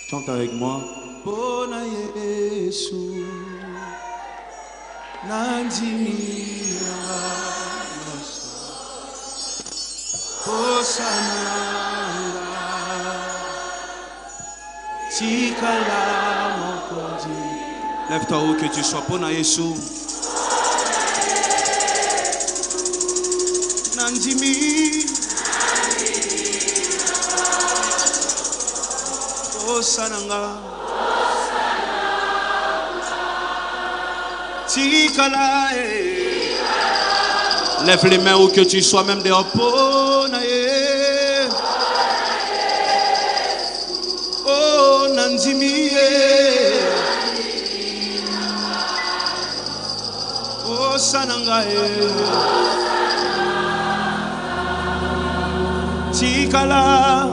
Chante avec moi. Bona Yesu Nanjimia Hosanna Chikala Mokondi. Lève-toi où que tu sois. Bona Yesu Nanjimia Hosanna Chikala. Lève les mains où que tu sois, même dehors. Oh Nanjimi Hosanna Chikala.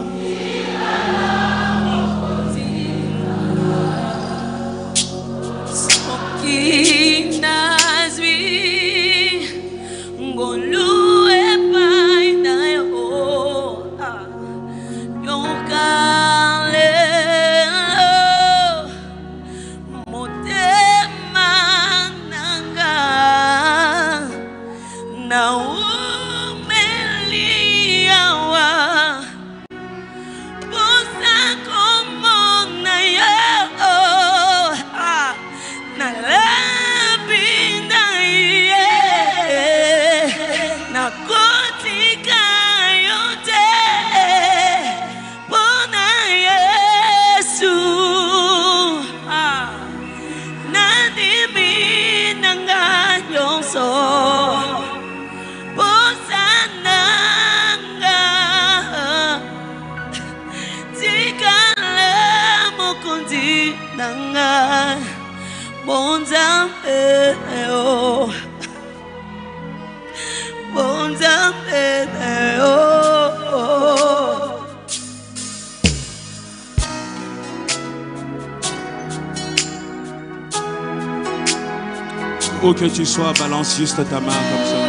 Où que tu sois, balance juste ta main comme ça.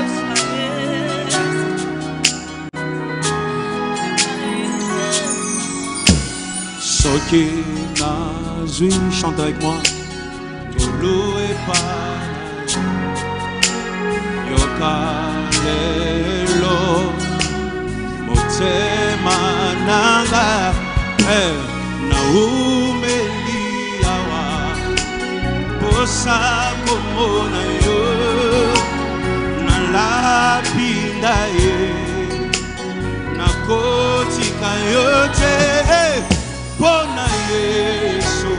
Soki Nazui, chante avec moi. Golo et pas Yokalelo Motema Nanga Naumeliawa Posa Momona yo Nalapinda ye Nakotika yote Bona Yesu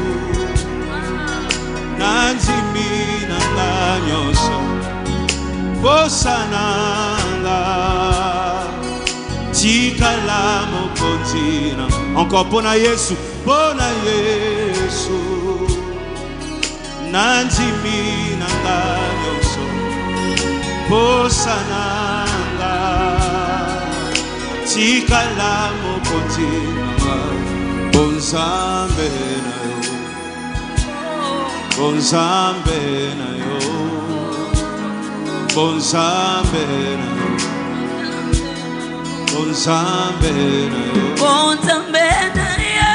Nanjimi nanga nyoso Hosanna Chikala mokonzina. Encore bona Yesu. Bona Yesu Nanjimi nanga nyoso Hosanna Chikala mokonzina. Bonzambe na yo Bonzambe na yo Bonzambe na yo Bonzambe na yo Bonzambe na yo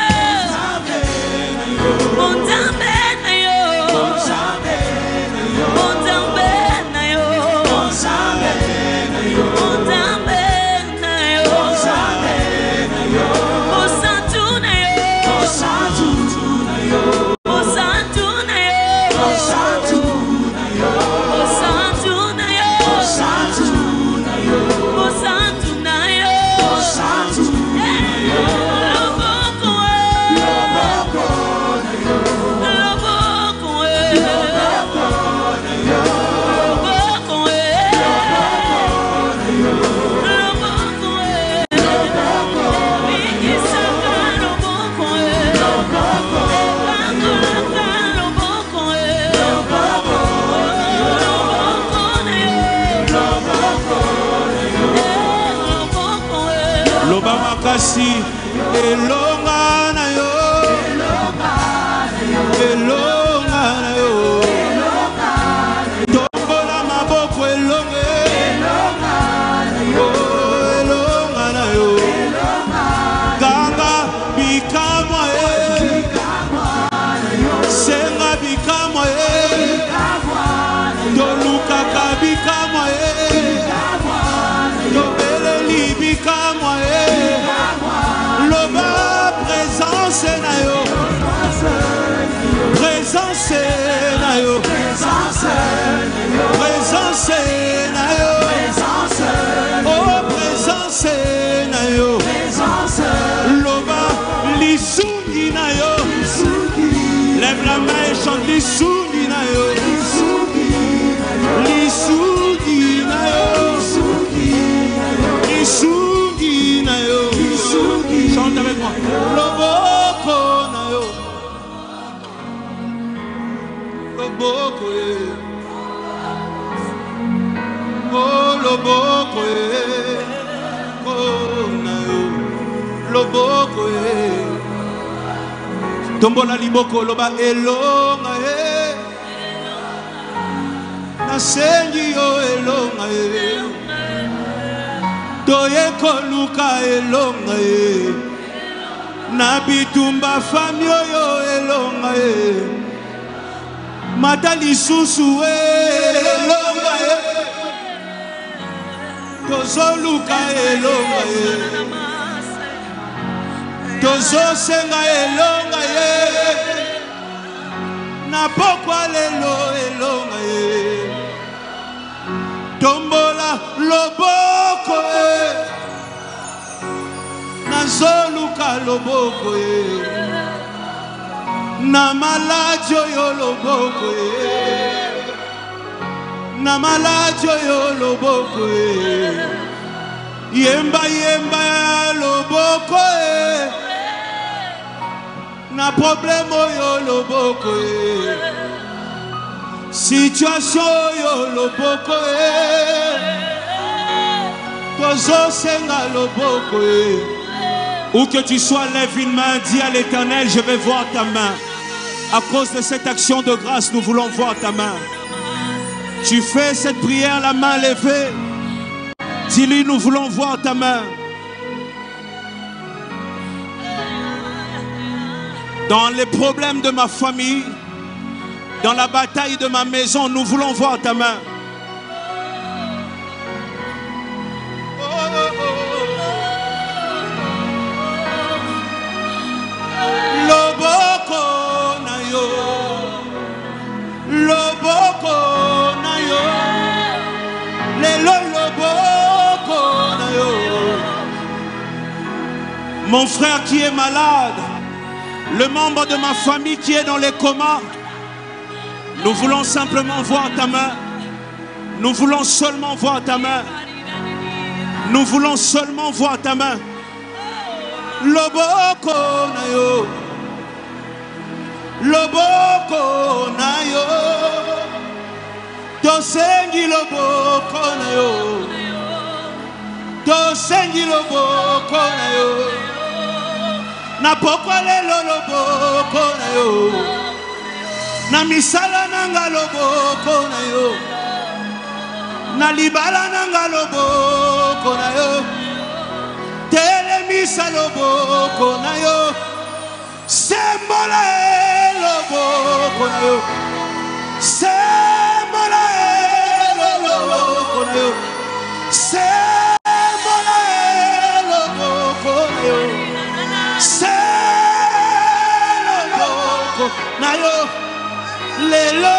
Bonzambe na yo Bonzambe na yo Bonzambe na yo Bonzambe na yo Bonzambe na yo Bonzambe na yo Bosantu na yo Bosantu na yo Bosantu na yo Bosantu na yo Bosantu na yo Bosantu na yo Bosantu na yo Bosantu na yo Loboko Loboko na yo Loboko Loboko na yo Loboko Loboko na yo Loboko Loboko Bikisaka loboko Loboko Bangolaka loboko Loboko na yo Loboko na yo Loboko na yo Loboko Loba makasi elonga na yo elonga na yo tombola maboko elonga elonga na yo ganga bikamwa na yo. Présence na yo. Présence na yo. Oh, présence na yo. Loba lisungi na yo. Lève la main et chante lisungi na yo. Lisungi na yo. Lisungi na yo. Chante avec moi. Loboko na yo. Loboko oh loboko oh na yo. Loboko tombola liboko loba elonga nasengi yo elonga toye koluka elonga na bitumba fami oyo elonga mata lisusu elonga tozoluka elonga tozosenga elonga na pokwa lelo elonga tombola loboko nazoluka loboko na maladi oyo loboko na maladi oyo loboko yemba yemba loboko na problème oyo loboko situation oyo loboko tozosenga loboko où que tu sois, lève une main, dis à l'Éternel, je vais voir ta main. À cause de cette action de grâce, nous voulons voir ta main. Tu fais cette prière, la main levée. Dis-lui, nous voulons voir ta main. Dans les problèmes de ma famille, dans la bataille de ma maison, nous voulons voir ta main. Loboko na yo, loboko na yo, lelo loboko na yo. Mon frère qui est malade, le membre de ma famille qui est dans les comas, nous voulons simplement voir ta main. Nous voulons seulement voir ta main. Nous voulons seulement voir ta main. Loboko na yo, loboko na yo, tosengi loboko na yo, tosengi loboko na yo, na pokwa lelo loboko na yo, na misala nanga loboko na yo, na libala nanga loboko na yo, telemisa loboko na yo, sembola loboko na yo, sembola loboko na yo, sembola loboko na yo, sembola loboko na yo, lelo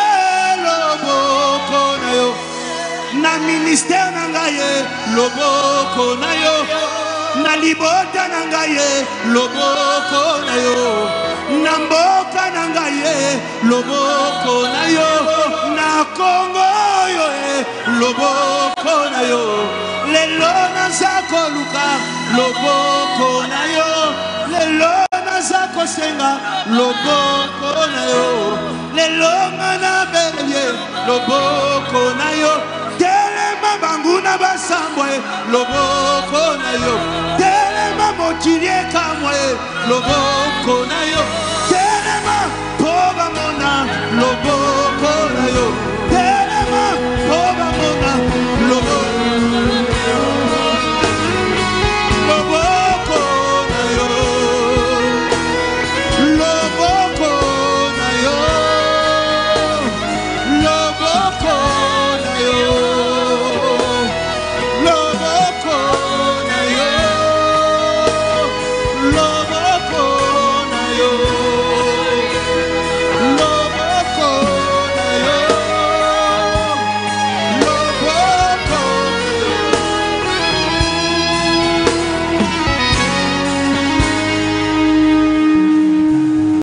loboko na yo, na ministère na ngaye loboko na yo, na libota na ngaye loboko na yo, na mboka na ngaye loboko na yo, na Kongo yo loboko na yo, lelo naza koluka loboko na yo, lelo naza kosenga loboko na yo, lelo na belye loboko na yo, telema banguna basambwe loboko na yo, telema motilie kamwe loboko